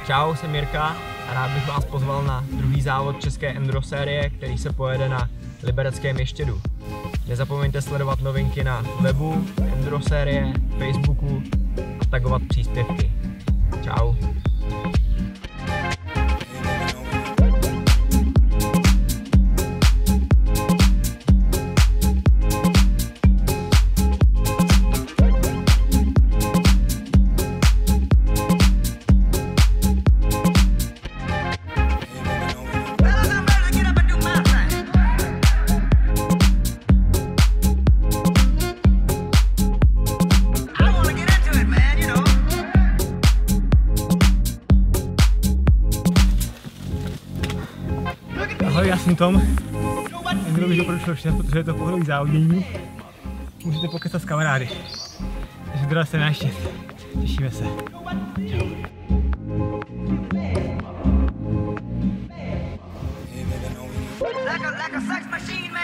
Čau, jsem Jirka a rád bych vás pozval na druhý závod české enduro série, který se pojede na Libereckém Ještědu. Nezapomeňte sledovat novinky na webu enduro série, Facebooku a tagovat příspěvky. Čau. Ahoj, já jsem Tom. Enduro bych doporučil všem, protože je to pohodový závodění. Můžete pokecat s kamarády. Takže teda se náštět. Těšíme se. Čau. Like a sex machine.